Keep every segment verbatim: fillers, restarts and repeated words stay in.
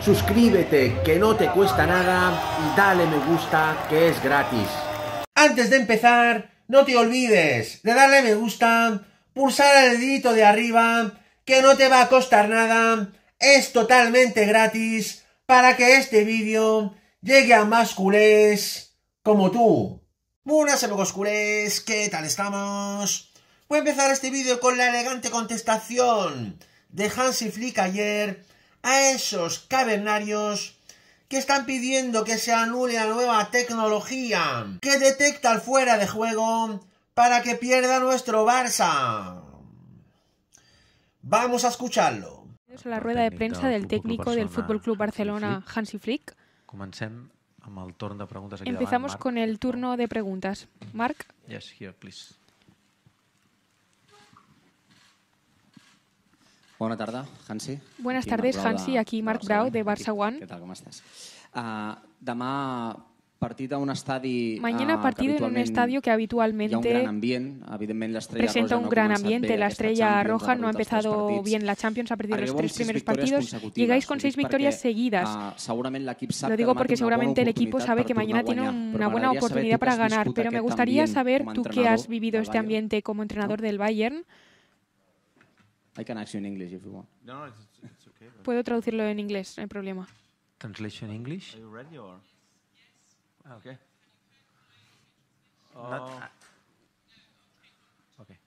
suscríbete, que no te cuesta nada, y dale me gusta, que es gratis. Antes de empezar, no te olvides de darle me gusta, pulsar el dedito de arriba, que no te va a costar nada, es totalmente gratis, para que este vídeo llegue a más culés como tú. Buenas amigos culés, ¿qué tal estamos? Voy a empezar este vídeo con la elegante contestación de Hansi Flick ayer a esos cavernarios que están pidiendo que se anule la nueva tecnología que detecta el fuera de juego para que pierda nuestro Barça. Vamos a escucharlo. Es la rueda de prensa del técnico del Fútbol Club Barcelona, Hansi Flick. Empezamos con el turno de preguntas. Marc. Yes, here, please. Bona tarda, Hansi. Buenas tardes, Hansi. Aquí Marc Brau, de Barça One. Què tal, com estàs? Uh, demà partit a un estadi... Mañana partido en un estadio que habitualmente presenta un gran ambiente. La Estrella Roja no ha empezado bien la Champions, ha perdido los tres primeros partidos. Llegáis con seis victorias seguidas. Lo digo porque seguramente el equipo sabe que mañana tiene una buena oportunidad para ganar, pero me gustaría saber, tú que has vivido este ambiente como entrenador del Bayern. I can ask you in English if you want. No, it's, it's okay. Puedo traducirlo en inglés, no hay problema. Translation English? Are you ready or? Yes. Ah, okay. Uh, Not, uh, okay.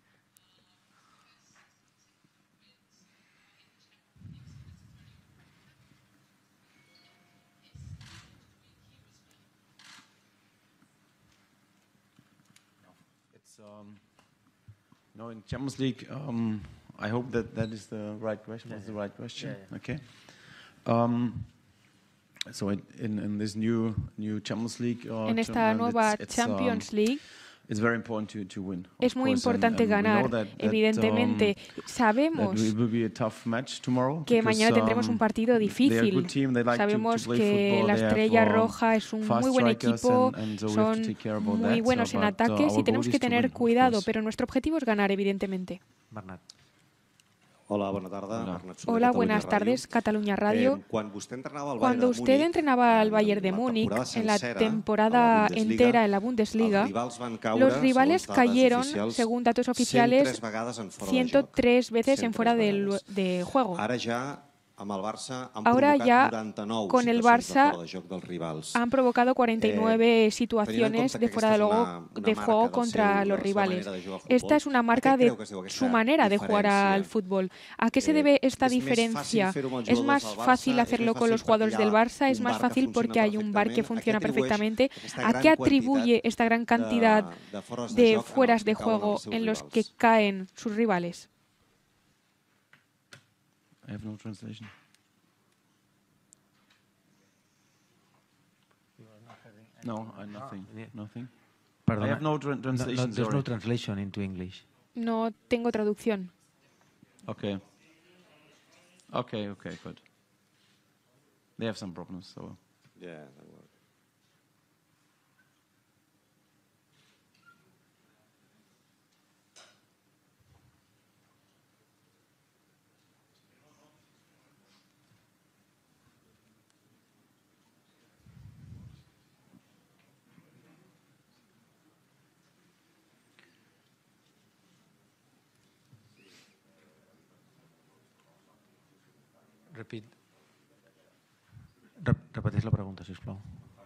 No, it's um. No, in Champions League. Um, I hope that that is the right question. Was yeah, yeah. the right question? Yeah, yeah. Okay. Um, so in in this new new Champions League. Uh, en esta nueva it's, it's, Champions um, League. It's very important to, to win, es muy importante and, and ganar. That, that, Evidentemente, um, sabemos que mañana tendremos un partido difícil. Sabemos que la Estrella Roja es un muy buen equipo, son muy buenos en ataques y tenemos que tener cuidado, pero nuestro objetivo es ganar, evidentemente. Hola, buena tarde. Hola, buenas tardes, Cataluña Radio. Eh, cuando usted entrenaba al Cuando Bayern usted de entrenaba al Bayern de Múnich en la temporada entera en la Bundesliga, los rivales cayeron, según datos oficiales, ciento tres veces en fuera de, de juego. Ahora ya con el Barça han provocado cuarenta y nueve situaciones de fuera de, logo, de juego contra los rivales. Esta es una marca de su manera de jugar al fútbol. ¿A qué se debe esta diferencia? ¿Es más fácil hacerlo con los jugadores del Barça? ¿Es más fácil porque hay un V A R que funciona perfectamente? ¿A qué atribuye esta gran cantidad de fueras de juego en los que caen sus rivales? I have no translation. No, I nothing. Nothing. Perdona, I have no tra translation. No, no, there's no translation into English. No tengo traducción. Okay. Okay, okay, good. They have some problems, so. Yeah. Repeat. Rep repeteix la pregunta, sisplau.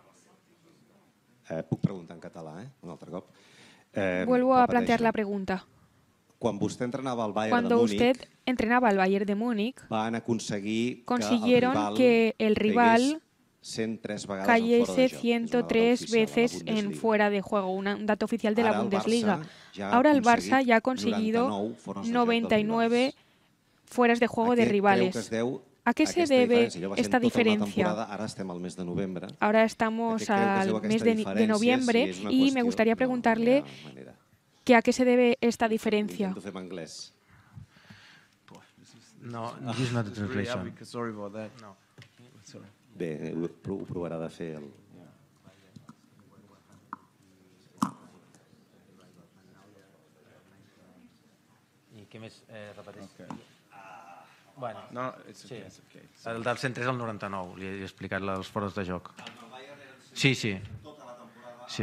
Eh, puc preguntar en català, eh? Un altre cop. Eh, Vuelvo a plantear la pregunta. Cuando usted entrenaba al Bayern Cuando de Múnich, usted entrenaba al Bayern de Múnich, van a conseguir consiguieron que el rival cayese ciento tres veces en fuera de juego, un dato oficial de la Bundesliga. Ahora el Barça ya ha conseguido noventa y nueve fueras de juego de rivales. ¿A qué se debe esta diferencia? Ahora estamos al mes de, de noviembre y me gustaría preguntarle que a qué se debe esta diferencia. No, this is not a translation. Sorry about that. No. Sorry. Bé, ho provarà de fer el... I què més eh, repeteix? Okay. Bueno, No, it's sí. okay. It's okay. El del cent tres al noranta-nou, li he explicat els foros de joc. Sí, sí. Sí.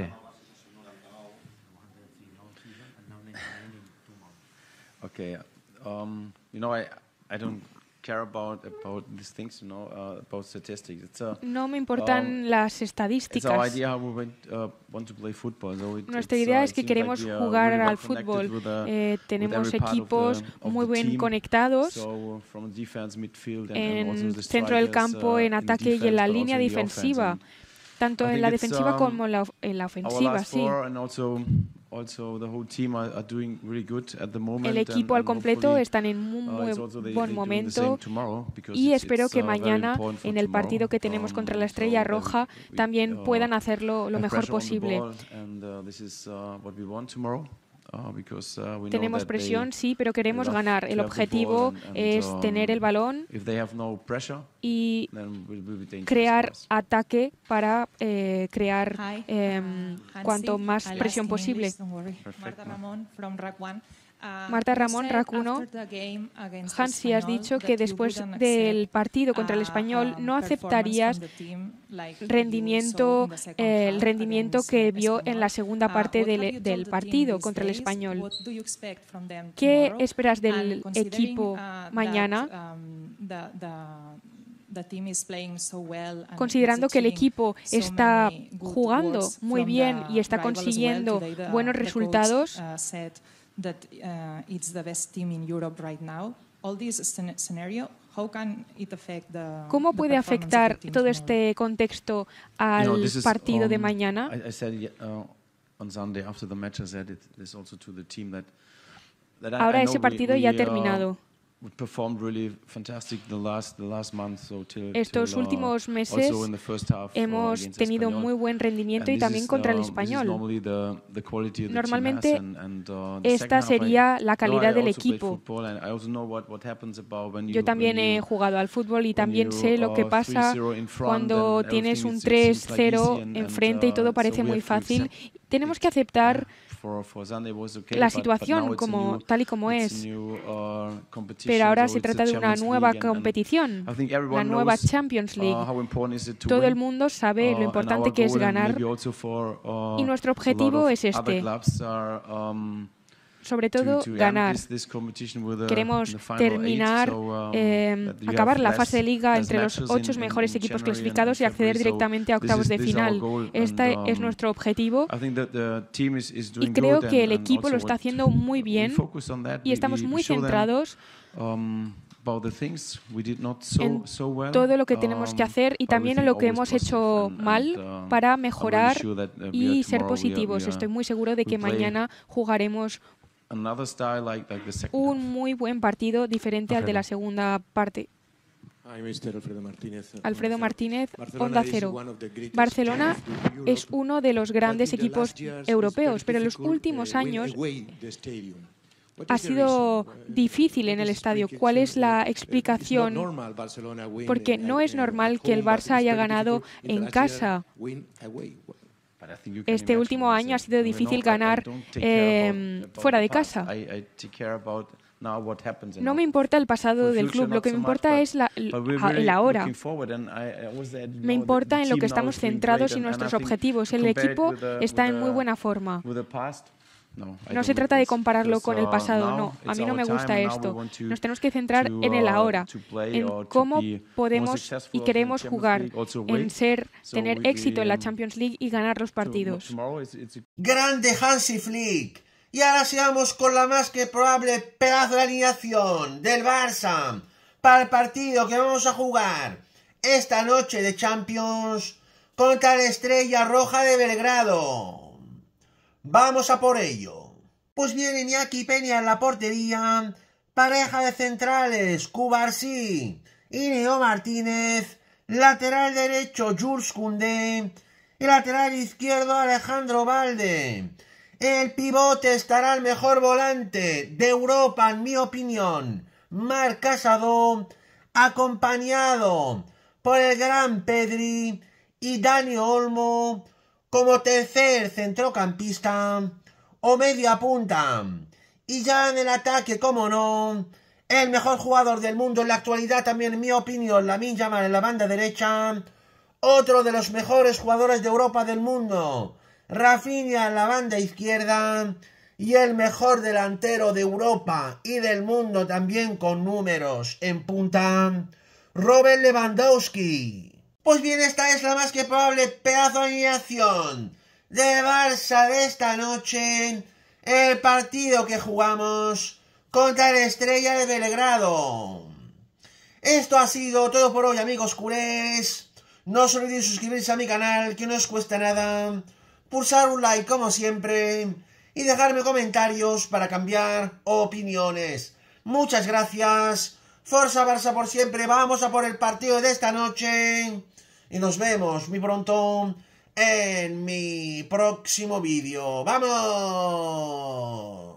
Okay. Um, you know, I I don't care about about these things. You know, uh, about statistics. It's a No me importan las It's our estadísticas. idea how we want, uh, want to play football. So it, Nuestra it's, idea uh, es it que seems queremos like we are jugar really well al connected fútbol. with, uh, Eh, with tenemos every part of the- equipos of muy the bien team. conectados So, from defense, midfield, and, and also en the centro del strikers, campo, uh, en in the ataque y en la defense, but línea also in the defensiva. offense. Tanto I en think la it's, defensiva um, como en la, en la Our ofensiva, last sí. four and also also the whole team are, are doing really good at the moment. El and- equipo al and completo hopefully, están en un uh, muy it's also they- buen they do the momento same tomorrow, because y it's- espero it's, que uh, very mañana important for en el tomorrow. partido que tenemos Um, contra la so Estrella that we- Roja we, también uh, puedan hacerlo lo have mejor pressure on the posible. ball, and, uh, this is, uh, what we want tomorrow, uh, because, uh, we know Tenemos that presión, they- sí, pero queremos they love ganar. to El have the objetivo ball and- and, es um, tener el balón if they have no pressure, y then we'll- we'll be dangerous crear for us. ataque para eh, crear Hi, em, uh, Hansi, cuanto más I'll presión ask in posible. English, don't worry. Perfect. Marta Ramón from Rack One. Uh, Marta you Ramón, said Rack uno. after the game against Hansi, has Espanyol dicho that que you después wouldn't del accept, partido contra el uh, Español um, no performance aceptarías from the team like you rendimiento, saw in the second eh, el half rendimiento against, que uh, vio en la Espanyol. segunda Uh, parte what del, have you del told the team partido these contra el days? Español. What do you expect from them ¿Qué tomorrow? esperas del And considering, equipo uh, mañana? that, um, the- the- the team is playing so well and Considerando is que el achieving equipo so está many good jugando works muy from bien the y está rivals as well. consiguiendo Today the- buenos the coach, resultados, uh, said that uh, it's the best team in Europe right now. All this scen- scenario, how can it affect the ¿cómo the puede performance of afectar the team todo tomorrow? este contexto al You know, this is, partido de um, mañana? I, I said uh, on Sunday after the match, I said it this also to the team that, that I- Ahora I ese know we- partido we, ya ha uh, terminado. we performed really fantastic the last the last month, so till, Estos till, uh, últimos meses also in the first half, uh, hemos against tenido Espanyol. muy buen rendimiento And y this también is, contra el uh, this is Español. normally the- the quality the team Normalmente has, and- and, uh, the esta second half I- sería la no, calidad I del also play equipo. football, and I also know what- what happens about when Yo you- también when he you- jugado al fútbol y when también you, sé lo que uh, pasa three zero in front cuando and tienes everything un is- it seems like tres cero easy and- and, enfrente y uh, todo so parece we muy have to fácil. accept Tenemos it. que aceptar For- for Sunday was okay, la but- but now situación it's a como new- tal y como it's a es. new, uh, competition, Pero ahora so se it's the trata de una Champions nueva League and- and competición, I think la everyone nueva knows, Champions uh, League. how important is it to Todo el win. mundo sabe Uh, lo and importante our que es goal, and ganar. maybe also for, uh, Y nuestro a lot objetivo of es este. other clubs are, um, Sobre to- todo to end ganar. this- this competition with the- Queremos the final terminar, eight, so, um, eh, that you acabar have la less- fase de liga less entre los matches ocho in- in- mejores in equipos January and clasificados y acceder February, so directamente a this octavos is- de this is our final. goal, Este and, es um, nuestro objetivo I think that the team is- is y doing creo good que and- el and equipo lo also está what haciendo muy we bien focus on that. y We- estamos we- we muy show them, centrados um, about the things we did not so- en so well, todo lo que tenemos que um, hacer y but we también en think lo que always hemos positive, hecho and- and, mal um, para I'm really mejorar sure that, uh, we are y ser tomorrow, we are- positivos. we are- Estoy muy seguro de we que play mañana jugaremos another style like- like the second un half. muy buen partido diferente al de la segunda parte. Hi, mister Alfredo Martínez. Alfredo Martínez, Barcelona Onda is Cero. one of the greatest Barcelona champions in Europe, es uno de los grandes but in the equipos last years europeos, it's pero en very los difficult, últimos uh, win años away the stadium. What ha is the sido reason? difícil en el estadio. ¿Cuál es la explicación? It's not normal Barcelona win, Porque uh, no es uh, normal at que el home, but Barça it's haya very ganado difficult in the en last year, casa. win away. But I think you can Este imagine último what I año ha said. sido You difícil know, I- I ganar don't take care about- eh, about fuera the de past. casa. I- I take care about now what happens in No our- me importa el pasado for del future, club, lo not que so me much, importa but- es la, but we're a- really el ahora. looking forward, and I- I was there, you Me know, the- importa the en lo que team now estamos is doing centrados great, y and- and nuestros I think objetivos. El compared equipo with the- está with en muy the- buena forma. with the past, no, I No don't se like trata de this, compararlo because, con el uh, pasado, now no. A it's mí no our me time, gusta and now we esto. want to- Nos tenemos que centrar to, en el uh, ahora, to play en or to cómo be more podemos successful y also in queremos Champions jugar, League, also en win. ser, So tener we- éxito en la we, um, Champions League y ganar los so partidos. tomorrow is- it's a- Grande Hansi Flick. Y ahora sigamos con la más que probable pedazo de alineación del Barça para el partido que vamos a jugar esta noche de Champions contra la Estrella Roja de Belgrado. Vamos a por ello. Pues viene Iñaki Peña en la portería, pareja de centrales Cubarsí y Neo Martínez, lateral derecho Jules Koundé y lateral izquierdo Alejandro Balde. El pivote estará el mejor volante de Europa, en mi opinión, Marc Casado, acompañado por el gran Pedri y Dani Olmo como tercer centrocampista o media punta. Y ya en el ataque, como no, El mejor jugador del mundo en la actualidad, también en mi opinión, Lamine Yamal en la banda derecha. Otro de los mejores jugadores de Europa del mundo, Rafinha en la banda izquierda. Y el mejor delantero de Europa y del mundo también con números en punta, Robert Lewandowski. Pues bien, esta es la más que probable pedazo de alineación de Barça de esta noche. El partido que jugamos contra el Estrella de Belgrado. Esto ha sido todo por hoy, amigos culés. No os olvidéis suscribirse a mi canal, que no os cuesta nada. Pulsar un like como siempre. Y dejarme comentarios para cambiar opiniones. Muchas gracias. Forza Barça por siempre. Vamos a por el partido de esta noche. Y nos vemos muy pronto en mi próximo vídeo. ¡Vamos!